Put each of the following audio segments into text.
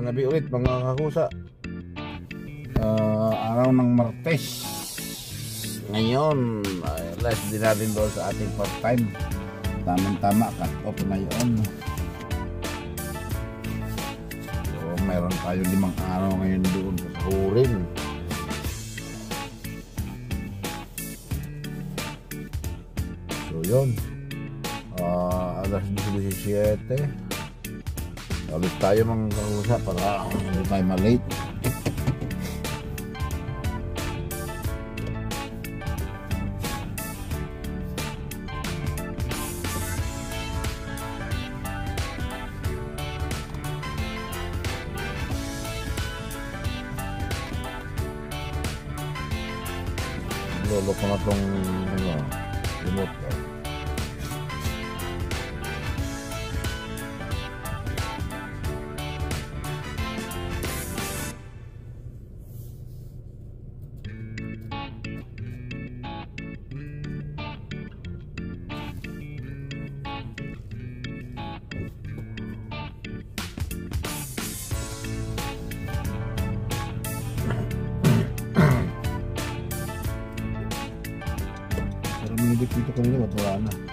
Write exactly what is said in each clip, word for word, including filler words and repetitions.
Manabi ulit mga kakusa. uh, Araw ng Martes ngayon. uh, Last din natin doon sa ating part time. Tamang tama, cut off na yun. So meron tayo limang araw ngayon doon sa Hurin. So yun, uh, alas disisiete. Alis tayo mga kakusa para hindi tayo malate. Lolo ko na tong ano, remote ko. Dito kanina ba't wala na?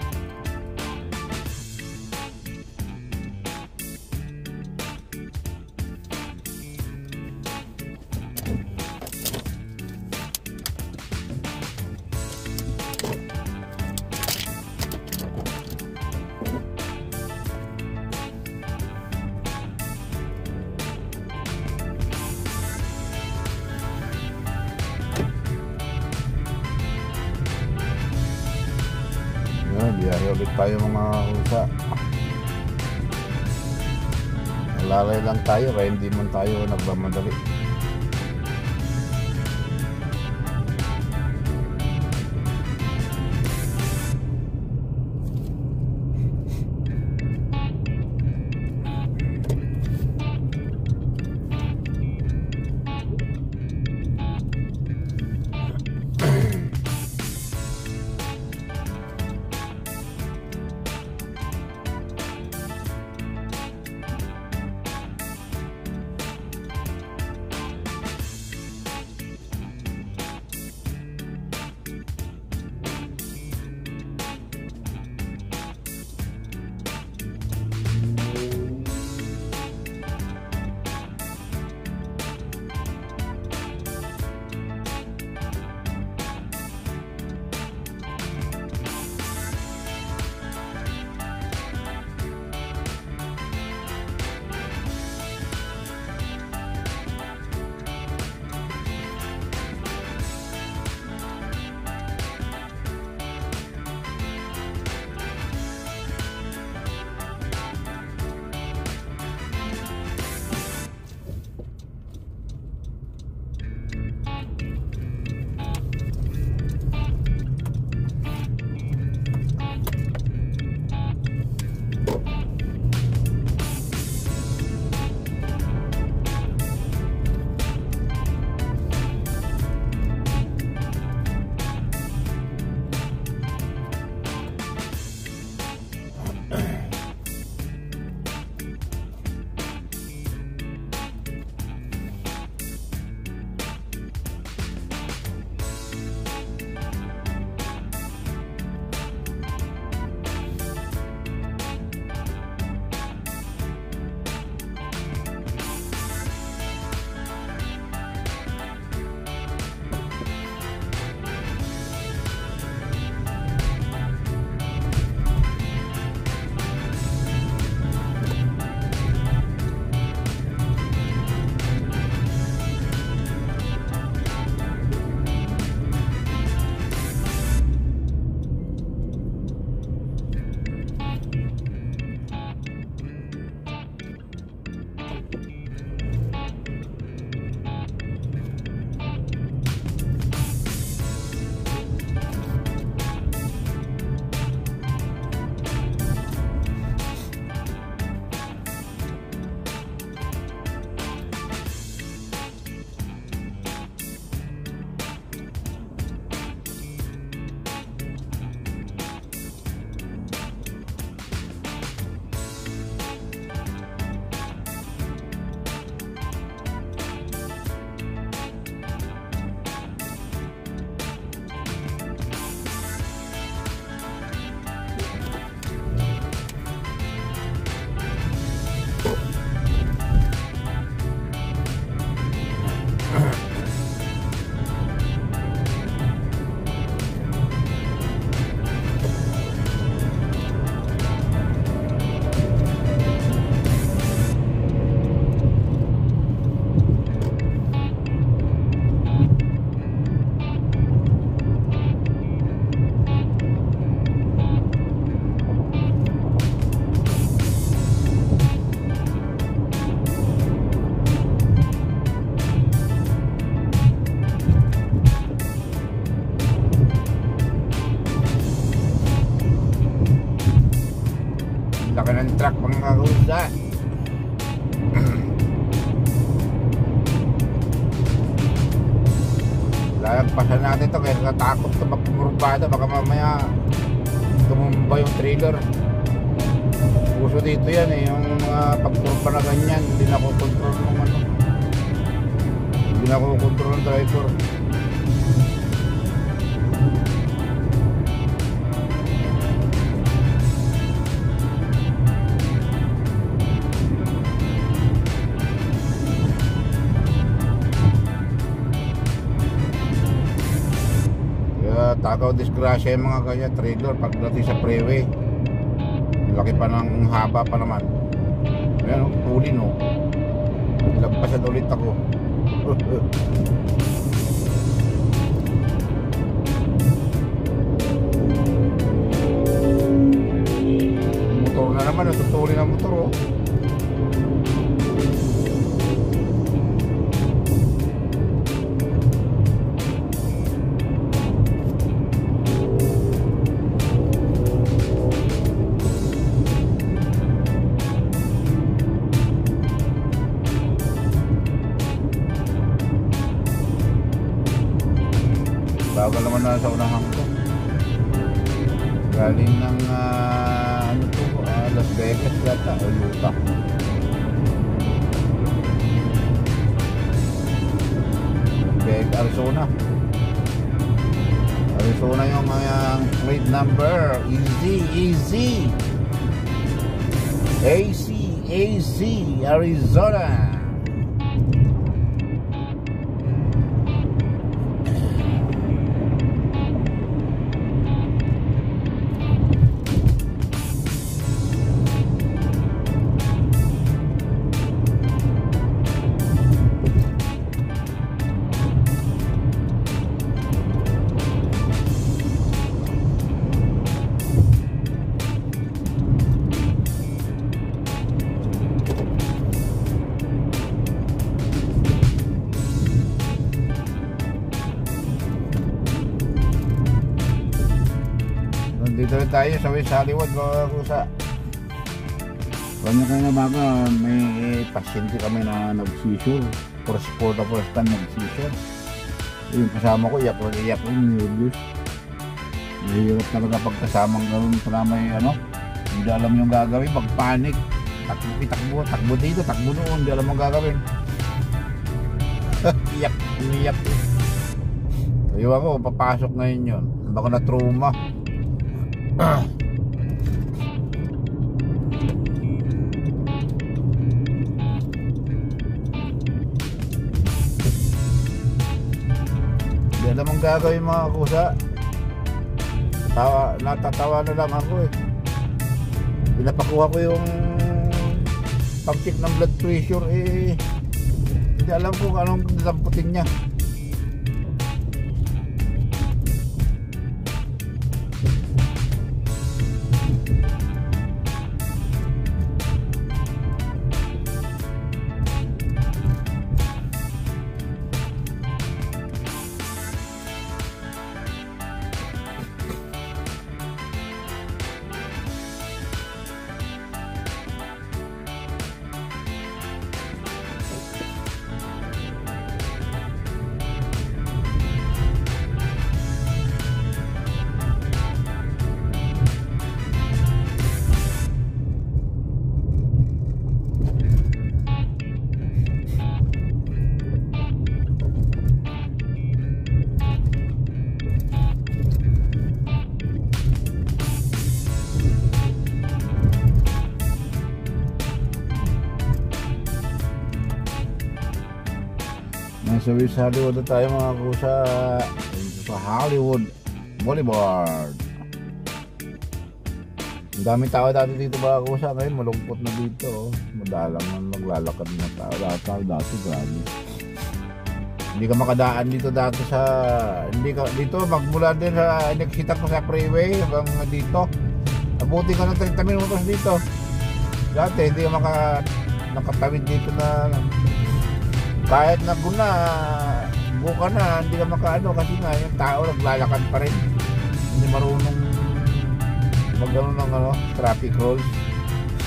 Biyahe ulit tayo mga kusa. Alalay lang tayo kaya hindi man tayo nagmamadali. laki ng truck mga kakusa. Lagpasan natin ito kaya natatakot ito magpumurbada, baka mamaya tumumba yung trailer. Uso dito yan eh, yung mga pagpurpa na ganyan, hindi na ko control ng ano, hindi na ko control ng driver. Takaw disgrasya yung mga kanya trailer pagdating sa freeway. Laki pa ng haba pa naman. Ayan o, tuli no. Lagpasan ulit ako. Motor na naman, tutuli na motor o. Bagal naman na sa unahan ko. Galing ng uh, ano to, uh, Las Vegas yata o Utah. Vegas, Arizona. Arizona yung uh, plate number. Easy, easy. A C, A C, Arizona. Dito rin tayo sa West Hollywood mga kusa. Kanya kayo na baga, may pasyente kami na nag-seizure. For for the first time nag-seizure. Yung kasama ko, iyak ko, iyak ko, nervous. Mahirap talaga pagkasamang gano'n pala may ano, hindi alam yung gagawin, magpanik. Takbo, takbo, takbo dito, takbo noon, hindi alam yung gagawin. Iyak, umiyak. Ayaw ako, papasok ngayon yun. Baka na trauma. Ah. Hindi alam ang gagawin mga kusa. Tawa, natatawa na lang ako eh. Pinapakuha ko yung pag-check ng blood pressure eh. Hindi alam ko kung anong damputin niya. Nasa West Hollywood na tayo mga kusa, sa Hollywood Boulevard. Ang daming tao dati dito mga kusa, ngayon malungkot na dito. Madalang na maglalakad na tao. Dati dati grabe. Hindi ka makadaan dito dati sa, hindi ka, dito magmula din sa, nagsita ko sa freeway hanggang dito. Abuti ka ng thirty minutos dito. Dati hindi ka maka, nakatawid dito na, kahit na guna, buka na, hindi ka makaano kasi nga yung tao naglalakad pa rin. Hindi marunong mag-ano ng ano, traffic rules.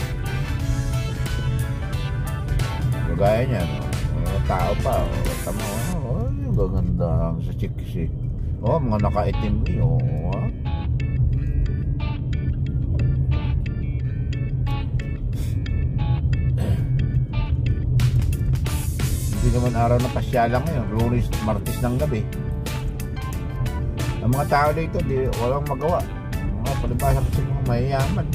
Kagaya niya, no? Oh, tao pa, oh, tama, oh, yung gaganda sa chiksik. Oh, mga nakaitim yun, oh, ha? Hindi naman araw na pasyalan ngayon, Lunes, Martes ng gabi. Ang mga tao dito, di, walang magawa. Mga palibasa kasi mga mayayaman.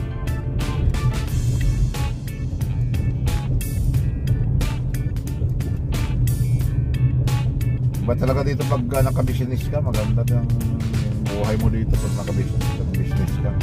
Iba talaga dito pag uh, naka-business ka, maganda yung buhay mo dito pag naka-business, naka-business ka.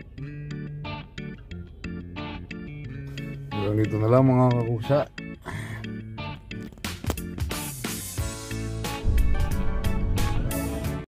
Hanggang dito na lang mga kakusa.